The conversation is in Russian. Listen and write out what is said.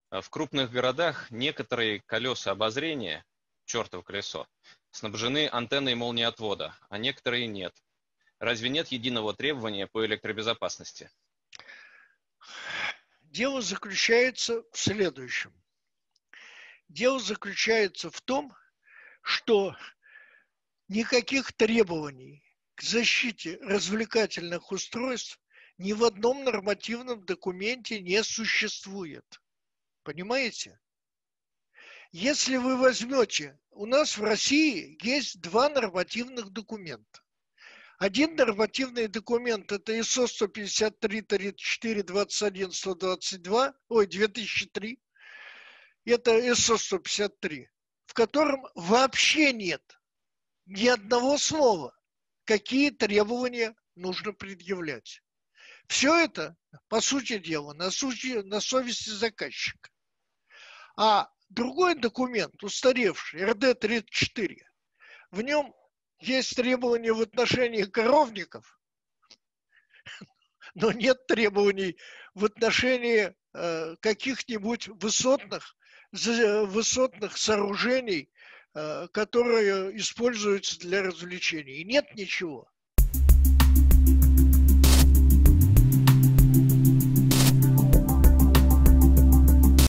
В крупных городах некоторые колеса обозрения, чертово колесо, снабжены антенной молниеотвода, а некоторые нет. Разве нет единого требования по электробезопасности? Дело заключается в следующем. Дело заключается в том, что никаких требований к защите развлекательных устройств ни в одном нормативном документе не существует. Понимаете? Если вы возьмете, у нас в России есть два нормативных документа. Один нормативный документ – это ИСО 153-34-21-122, 2003. Это ИСО 153, в котором вообще нет ни одного слова, какие требования нужно предъявлять. Все это, по сути дела, на совести заказчика. А другой документ, устаревший, РД-34, в нем есть требования в отношении коровников, но нет требований в отношении каких-нибудь высотных сооружений, которые используются для развлечений. И нет ничего.